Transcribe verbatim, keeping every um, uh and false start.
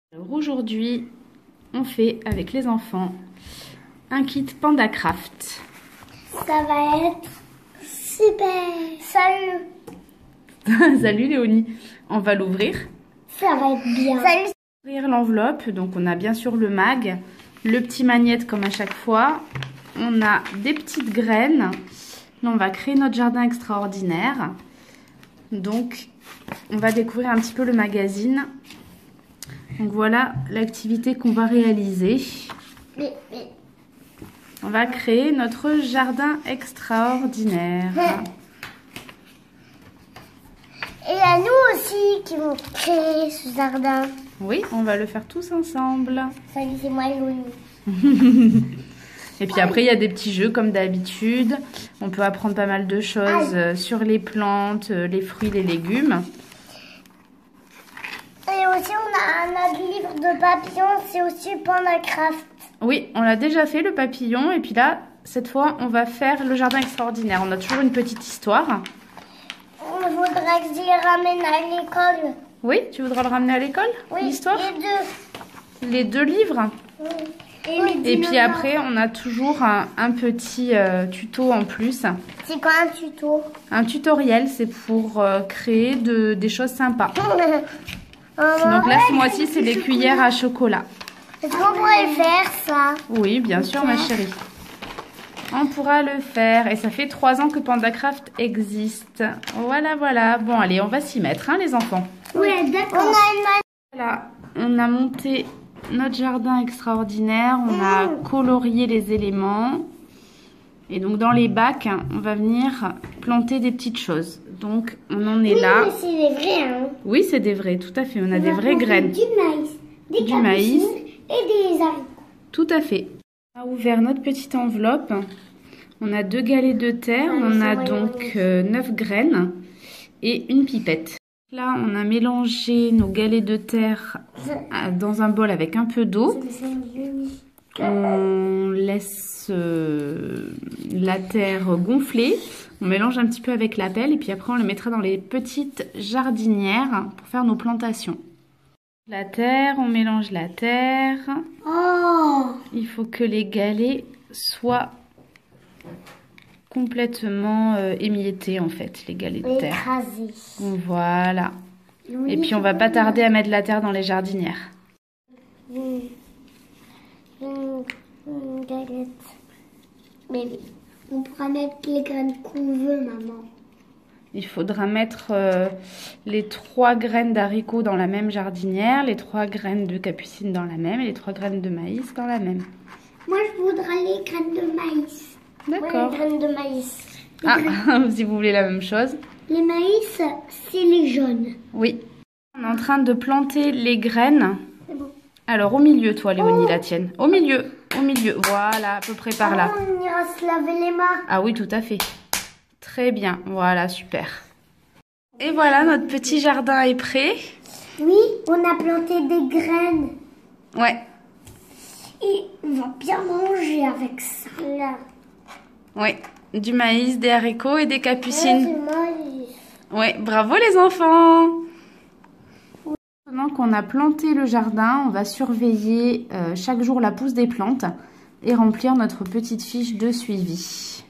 Alors aujourd'hui, on fait avec les enfants un kit Panda Craft. Ça va être super. Salut. Salut Léonie. On va l'ouvrir. Ça va être bien. Salut. Ouvrir l'enveloppe. Donc on a bien sûr le mag, le petit magnète comme à chaque fois. On a des petites graines. Là on va créer notre jardin extraordinaire. Donc on va découvrir un petit peu le magazine. Donc voilà l'activité qu'on va réaliser. Mais, mais... On va créer notre jardin extraordinaire. Et à nous aussi qui vont créer ce jardin. Oui, on va le faire tous ensemble. Salut, c'est moi Louis. Et puis après, il y a des petits jeux comme d'habitude. On peut apprendre pas mal de choses Aïe. sur les plantes, les fruits, les légumes. Et aussi, on a un autre livre de papillons, c'est aussi Panda Craft. Oui, on l'a déjà fait, le papillon. Et puis là, cette fois, on va faire le jardin extraordinaire. On a toujours une petite histoire. On voudrait que je le ramène à l'école. Oui, tu voudras le ramener à l'école, oui, l'histoire? Les deux. Les deux livres? Oui. Et, oui, et puis après, on a toujours un, un petit euh, tuto en plus. C'est quoi un tuto? Un tutoriel, c'est pour euh, créer de, des choses sympas. Donc là, ce mois-ci, c'est les cuillères à chocolat. Est-ce qu'on pourrait faire ça? Oui, bien sûr, ma chérie. On pourra le faire. Et ça fait trois ans que Panda Craft existe. Voilà, voilà. Bon, allez, on va s'y mettre, hein, les enfants. Oui, d'accord. On a une... Voilà, on a monté notre jardin extraordinaire. On mmh. a colorié les éléments. Et donc, dans les bacs, on va venir planter des petites choses. Donc, on en est oui, là. Mais c'est des vrais, hein. Oui, c'est des vrais, tout à fait. On a on des vraies graines. Du maïs, des du maïs et des haricots. Tout à fait. On a ouvert notre petite enveloppe. On a deux galets de terre. Ah, on a donc euh, neuf graines et une pipette. Là, on a mélangé nos galets de terre dans un bol avec un peu d'eau. On laisse euh, la terre gonfler. On mélange un petit peu avec la pelle et puis après on le mettra dans les petites jardinières pour faire nos plantations. La terre, on mélange la terre. Oh! Il faut que les galets soient complètement euh, émiettés en fait, les galets de terre. Écrasés. Voilà. Oui, et puis on va pas tarder à mettre la terre dans les jardinières. Une, une, une galette. Mais on pourra mettre les graines qu'on veut, maman. Il faudra mettre euh, les trois graines d'haricots dans la même jardinière, les trois graines de capucine dans la même et les trois graines de maïs dans la même. Moi, je voudrais les graines de maïs. D'accord. Ouais, les graines de maïs. Les ah, graines... si vous voulez la même chose. Les maïs, c'est les jaunes. Oui. On est en train de planter les graines. C'est bon. Alors, au milieu, toi, Léonie, oh. la tienne. Au milieu, au milieu. Voilà, à peu près par ah, là. On ira se laver les mains. Ah oui, tout à fait. Très bien, voilà, super. Et voilà, notre petit jardin est prêt. Oui, on a planté des graines. Ouais. Et on va bien manger avec ça, là. Ouais, du maïs, des haricots et des capucines. Ouais, du maïs. Ouais, bravo les enfants. Oui. Pendant qu'on a planté le jardin, on va surveiller euh, chaque jour la pousse des plantes et remplir notre petite fiche de suivi.